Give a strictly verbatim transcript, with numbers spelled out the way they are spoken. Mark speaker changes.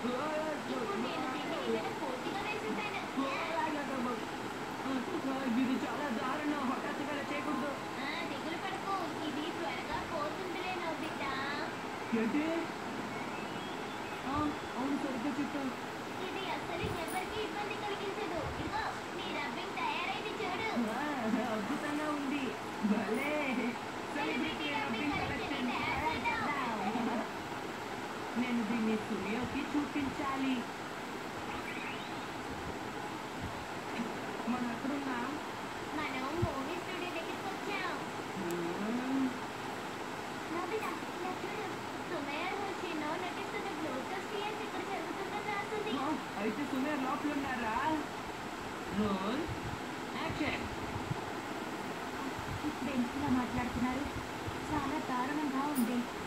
Speaker 1: ఇప్పుడు నేను దీన్ని ఏదైనా పూర్తిగా వేసేసాను.
Speaker 2: ఇది చాలా దారుణం, హఠాత్తుగా అలా చేయకూడదు.
Speaker 1: ఆ, దిగులు పడకు, ఇది త్వరగా పోతుందిలే నోబితా.
Speaker 2: ఏంటి? ఆ, అవును, సరిగ్గా చెప్పావు.
Speaker 1: ఇది అసలు ఎవరికి ఇబ్బంది కలిగించదు. ఇదిగో నీ రబ్బింగ్ తయారైంది చూడు.
Speaker 2: ఆ, అద్భుతంగా ఉంది. భలే
Speaker 1: సెలబ్రిటీ రబ్బింగ్ కలెక్షన్ తయారు చేద్దాం.
Speaker 2: నేను దీన్ని సుయోకి చూపించాలి. మనం ఎక్కడున్నాం?
Speaker 1: మనం మూవీ స్టూడియో దగ్గరికి వచ్చాం. నోబితా, ఇలా చూడు, సుమేర్ హుషీనో నటిస్తున్న బ్లూటూత్ టీఎస్ ఇక్కడ జరుగుతుందని రాస్తుంది.
Speaker 2: ఆ, అయితే సుమేర్ లోపల ఉన్నారా? Roll action.
Speaker 1: ఇప్పుడు ఎందుకు మాట్లాడుతున్నారు? చాలా దారుణంగా ఉంది.